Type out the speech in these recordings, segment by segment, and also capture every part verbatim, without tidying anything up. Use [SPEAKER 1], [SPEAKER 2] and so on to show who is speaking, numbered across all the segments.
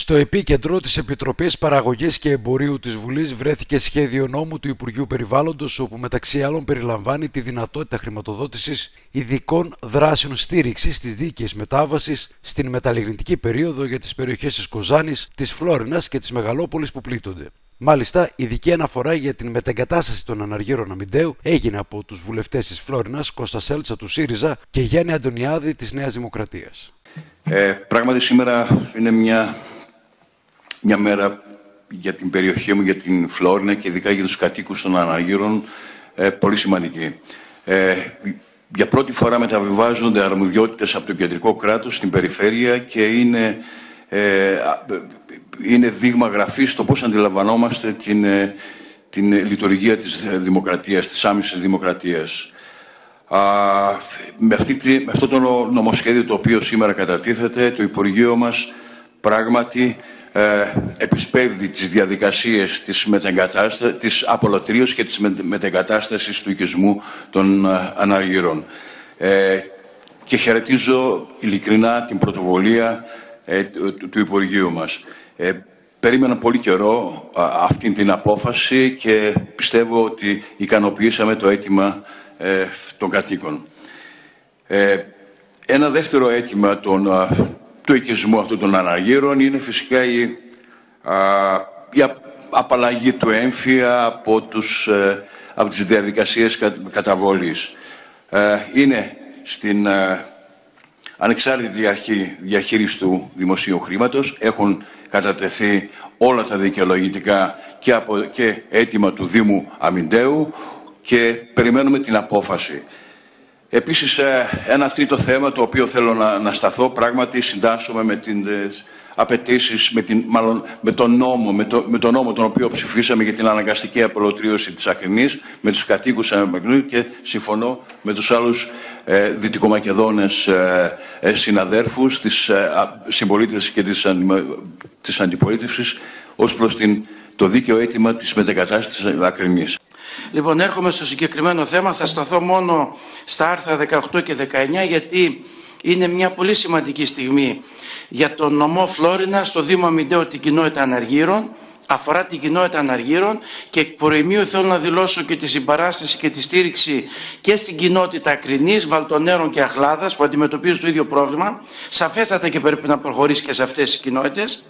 [SPEAKER 1] Στο επίκεντρο της Επιτροπής Παραγωγής και Εμπορίου της Βουλής βρέθηκε σχέδιο νόμου του Υπουργείου Περιβάλλοντος, όπου μεταξύ άλλων περιλαμβάνει τη δυνατότητα χρηματοδότησης ειδικών δράσεων στήριξης της δίκαιης μετάβασης στην μεταλλιγνητική περίοδο για τις περιοχές της Κοζάνης, της Φλόρινας και της Μεγαλόπολης που πλήττονται. Μάλιστα, ειδική αναφορά για την μετεγκατάσταση των αναργύρων αμυντέου έγινε από τους βουλευτές της Φλόρινας, Κώστα Σέλτσα του ΣΥΡΙΖΑ και Γιάννη Αντωνιάδη της Νέας Δημοκρατίας.
[SPEAKER 2] Ε, πράγματι σήμερα είναι μια, μια μέρα για την περιοχή μου, για την Φλόρινα και ειδικά για τους κατοίκους των αναργύρων ε, πολύ σημαντική. Ε, για πρώτη φορά μεταβιβάζονται αρμοδιότητες από το κεντρικό κράτος στην περιφέρεια και είναι, ε, είναι δείγμα γραφής στο πώς αντιλαμβανόμαστε την, την λειτουργία της δημοκρατίας, της άμεσης δημοκρατίας. Α, με, αυτή, με αυτό το νομοσχέδιο το οποίο σήμερα κατατίθεται, το Υπουργείο μας πράγματι ε, επισπεύδει τις διαδικασίες της, της απολωτρίωσης και της μετεγκατάστασης του οικισμού των ε, αναργύρων. Ε, και χαιρετίζω ειλικρινά την πρωτοβουλία ε, του, του Υπουργείου μας. Ε, περίμενα πολύ καιρό α, αυτή την απόφαση και πιστεύω ότι ικανοποιήσαμε το αίτημα Ε, των κατοίκων. Ε, ένα δεύτερο αίτημα των, α, του οικισμού αυτού των αναργύρων είναι φυσικά η, α, η απαλλαγή του έμφυα από, τους, ε, από τις διαδικασίες κα, καταβολής. Ε, είναι στην ε, ανεξάρτητη αρχή διαχείριση του δημοσίου χρήματος. Έχουν κατατεθεί όλα τα δικαιολογητικά και, από, και αίτημα του Δήμου Αμυντέου και περιμένουμε την απόφαση. Επίσης, ένα τρίτο θέμα το οποίο θέλω να, να σταθώ, πράγματι συντάσσομαι με τις απαιτήσεις, με, την, μάλλον, με, τον νόμο, με, το, με τον νόμο τον οποίο ψηφίσαμε για την αναγκαστική απολωτρίωση της Ακρινής, με τους κατοίκους Αναγκρινού και συμφωνώ με τους άλλους ε, δυτικομακεδόνες ε, ε, συναδέρφους, της ε, συμπολίτες και της, της αντιπολίτευσης, ως προς την, το δίκαιο αίτημα της μετεγκατάστασης της Ακρινής.
[SPEAKER 3] Λοιπόν, έρχομαι στο συγκεκριμένο θέμα. Θα σταθώ μόνο στα άρθρα δεκαοκτώ και δεκαεννιά, γιατί είναι μια πολύ σημαντική στιγμή για τον νομό Φλόρινα, στο Δήμο Αμυντέου, την κοινότητα αναργύρων. Αφορά την κοινότητα αναργύρων και εκ προημίου θέλω να δηλώσω και τη συμπαράσταση και τη στήριξη και στην κοινότητα Ακρινής, Βαλτονέρων και Αχλάδας που αντιμετωπίζουν το ίδιο πρόβλημα. Σαφέστατα και πρέπει να προχωρήσει και σε αυτές τις κοινότητες.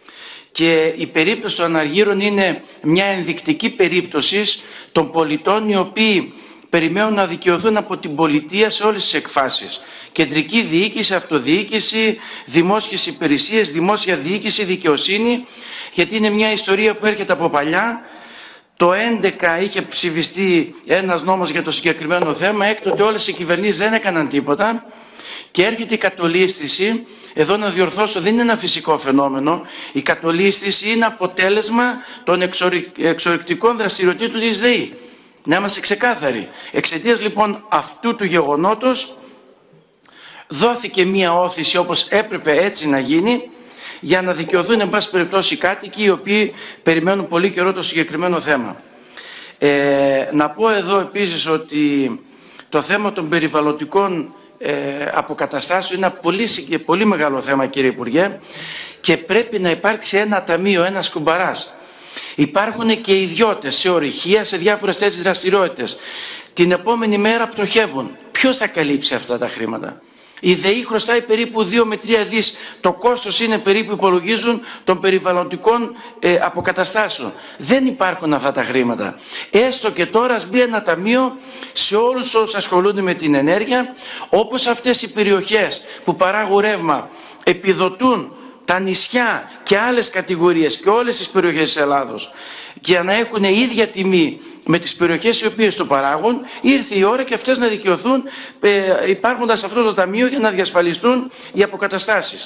[SPEAKER 3] Και η περίπτωση των αναργύρων είναι μια ενδεικτική περίπτωση των πολιτών οι οποίοι περιμένουν να δικαιωθούν από την πολιτεία σε όλες τις εκφάσεις. Κεντρική διοίκηση, αυτοδιοίκηση, δημόσιες υπηρεσίες, δημόσια διοίκηση, δικαιοσύνη, γιατί είναι μια ιστορία που έρχεται από παλιά. Το έντεκα είχε ψηφιστεί ένας νόμος για το συγκεκριμένο θέμα, έκτοτε όλες οι κυβερνήσεις δεν έκαναν τίποτα και έρχεται η κατολίσθηση. Εδώ να διορθώσω, δεν είναι ένα φυσικό φαινόμενο. Η κατολίσθηση είναι αποτέλεσμα των εξορρυκτικών δραστηριοτήτων της ΔΕΗ. Να είμαστε ξεκάθαροι. Εξαιτίας λοιπόν αυτού του γεγονότος δόθηκε μία όθηση, όπως έπρεπε έτσι να γίνει, για να δικαιωθούν εν πάση περιπτώσει οι κάτοικοι οι οποίοι περιμένουν πολύ καιρό το συγκεκριμένο θέμα. Ε, να πω εδώ επίσης ότι το θέμα των περιβαλλοντικών Ε, αποκαταστάσεων είναι ένα πολύ, πολύ μεγάλο θέμα, κύριε Υπουργέ, και πρέπει να υπάρξει ένα ταμείο, ένας κουμπαράς. Υπάρχουν και ιδιώτες σε ορυχεία, σε διάφορες τέτοιες δραστηριότητες. Την επόμενη μέρα πτωχεύουν. Ποιος θα καλύψει αυτά τα χρήματα? Η ΔΕΗ χρωστάει περίπου δύο με τρία δις. Το κόστος είναι περίπου, υπολογίζουν, των περιβαλλοντικών ε, αποκαταστάσεων. Δεν υπάρχουν αυτά τα χρήματα. Έστω και τώρα ας μπει ένα ταμείο σε όλους όσους ασχολούνται με την ενέργεια, όπως αυτές οι περιοχές που παράγουν ρεύμα επιδοτούν τα νησιά και άλλες κατηγορίες και όλες τις περιοχές της Ελλάδος για να έχουν ίδια τιμή με τις περιοχές οι οποίες το παράγουν, ήρθε η ώρα και αυτές να δικαιωθούν ε, υπάρχοντας αυτό το ταμείο για να διασφαλιστούν οι αποκαταστάσεις.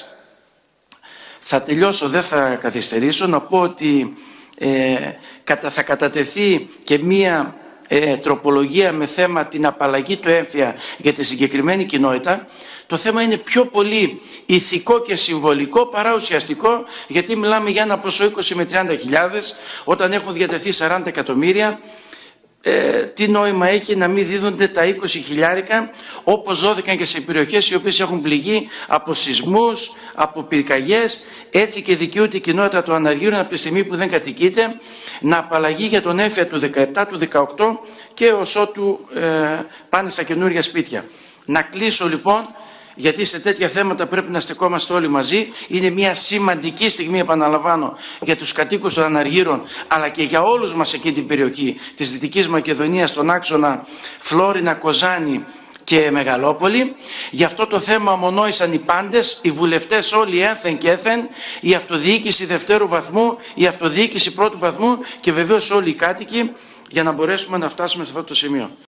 [SPEAKER 3] Θα τελειώσω, δεν θα καθυστερήσω, να πω ότι ε, κατα, θα κατατεθεί και μία ε, τροπολογία με θέμα την απαλλαγή του έμφυα για τη συγκεκριμένη κοινότητα. Το θέμα είναι πιο πολύ ηθικό και συμβολικό παρά ουσιαστικό, γιατί μιλάμε για ένα ποσό είκοσι με τριάντα χιλιάδες όταν έχουν διατεθεί σαράντα εκατομμύρια. Ε, τι νόημα έχει να μην δίδονται τα είκοσι χιλιάρικα όπως δόθηκαν και σε περιοχές οι οποίες έχουν πληγεί από σεισμούς, από πυρκαγιές. Έτσι και δικαιούται η κοινότητα του Αναργύρων από τη στιγμή που δεν κατοικείται να απαλλαγεί για τον έμφυα του δεκαεπτά, του δεκαοκτώ και ως ότου ε, πάνε στα καινούργια σπίτια. Να κλείσω λοιπόν, γιατί σε τέτοια θέματα πρέπει να στεκόμαστε όλοι μαζί. Είναι μια σημαντική στιγμή, επαναλαμβάνω, για τους κατοίκους των Αναργύρων, αλλά και για όλους μας εκεί την περιοχή της Δυτικής Μακεδονίας, στον άξονα Φλόρινα, Κοζάνη και Μεγαλόπολη. Γι' αυτό το θέμα ομονόησαν οι πάντες, οι βουλευτές όλοι ένθεν και έθεν, η αυτοδιοίκηση δευτέρου βαθμού, η αυτοδιοίκηση πρώτου βαθμού και βεβαίως όλοι οι κάτοικοι, για να μπορέσουμε να φτάσουμε σε αυτό το σημείο.